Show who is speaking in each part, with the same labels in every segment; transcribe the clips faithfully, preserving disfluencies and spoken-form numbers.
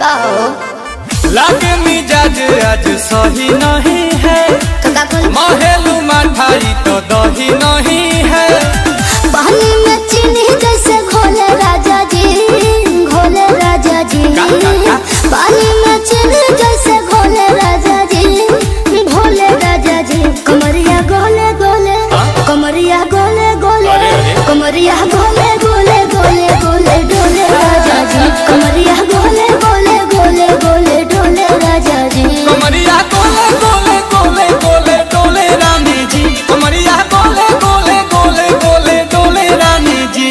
Speaker 1: लागे मिजाज आज सही नहीं है, महलू मिठाई तो दही नहीं है।
Speaker 2: पानी में चीनी जैसे घोले राजा जी, घोले राजा जी। पानी में चीनी जैसे घोले राजा जी, घोले राजा जी। कमरिया गोले गोले, कमरिया गोले गोले, कमरिया गोले गोले गोले गोले डोले राजा जी। कमरिया गोले गोले गोले गोले डोले राजा जी।
Speaker 1: कमरिया गोले गोले गोले गोले डोले रानी जी। कमरिया गोले गोले गोले गोले डोले रानी जी।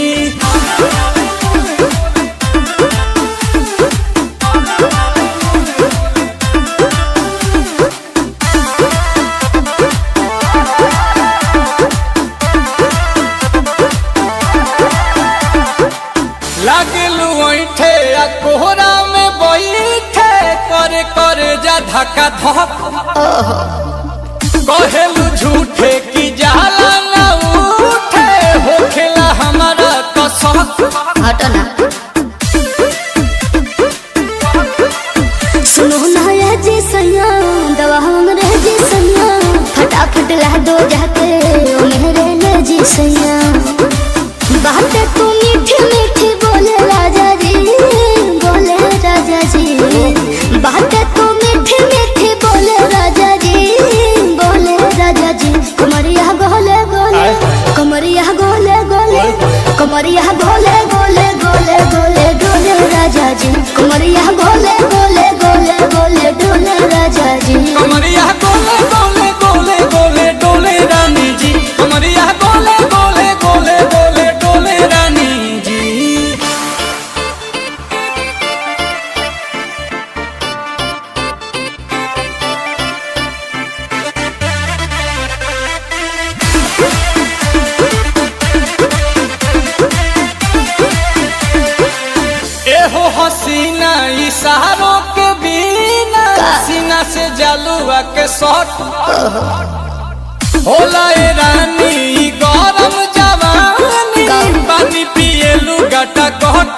Speaker 1: लागलू ऐठे आ कोहरा में बैठे करे करे जा धक्का धक। कहेलू झूठे की जाला ना उठे, होखेला हमारा कसक।
Speaker 2: हटना सुनो ना ये जी सैया, दवा हमरे जी सैया। फटाफट ला दो जाके ओ मेरे ले जी सैया। बातें तू मीठी मीठी बोले राजा जी, बोले राजा जी। बातें तू मीठी मीठी बोले राजा जी, बोले राजा जी। कमरिया गोले गोले, कमरिया गोले गोले, कमरिया गोले गोले गोले गोले डोले राजा जी। कमरिया गोले गोले गोले गोले डोले राजा जी।
Speaker 1: कमरिया गोले गोले गोले गोले डोले रानी जी। कमरिया गोले गोले गोले गोले डोले रानी जी। एहो हसीना इशारों के बिना, सीना से जलुआ के शॉट होला ए रानी गरम जवानी। पानी पिए लुगाटा गट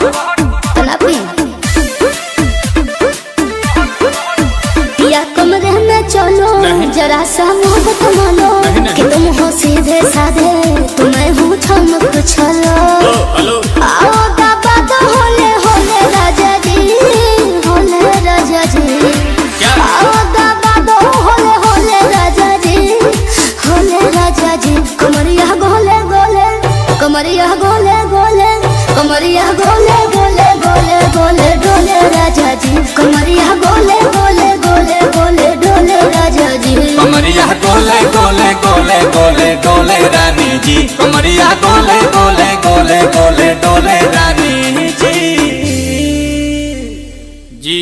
Speaker 2: या कमरे में चलो, जरा सा मोहब्बत मानो कि तुम हो सीधे साधे, तुम्हें हूँ ठमक छलो। आओ दाबा दो होले होले राजा जी, होले राजा जी। आओ दाबा दो होले होले राजा जी, होले राजा जी। कमरिया गोले गोले, कमरिया गोले गोले, कमरिया गोले गोले गोले गोले डोले राजा जी। कमरिया गोले गोले गोले गोले डोले राजा जी।
Speaker 1: कमरिया गोले गोले गोले गोले डोले रानी जी। कमरिया गोले गोले गोले गोले डोले रानी जी जी।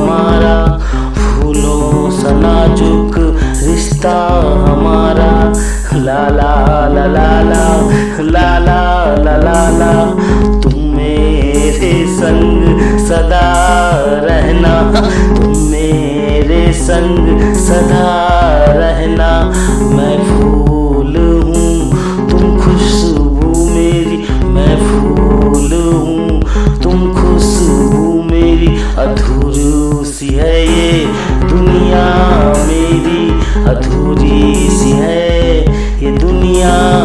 Speaker 2: रिश्ता हमारा
Speaker 3: ला ला ला ला ला ला ला ला ला ला तुम मेरे संग सदा रहना, तुम मेरे संग सदा रहना। मैं फूल हूँ तुम खुशबू मेरी, मैं फूल हूँ तुम खुशबू मेरी। अधूरी सी है ये दुनिया मेरी, अधूरी सी है ये दुनिया